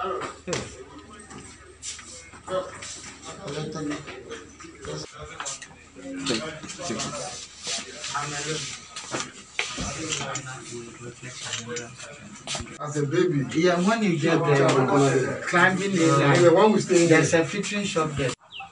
As a baby. Yeah, when you get there, climbing there's a featuring shop there.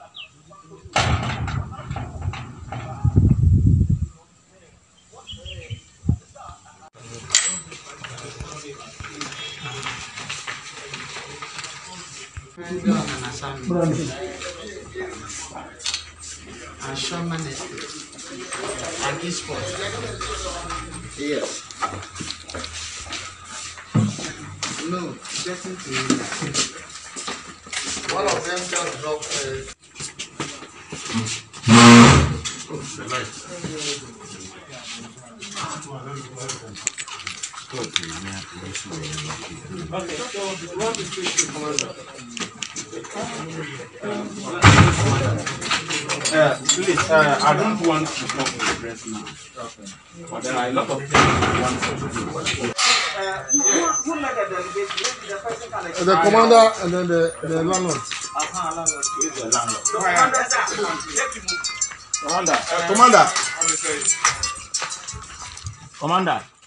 Yes. No, definitely. One of them just dropped the light. Okay, so what is the commander? Please, I don't want to talk to the press now. Okay. But there are a lot of things I want to do. The commander and then the landlord. He's the landlord. Commander. Commander.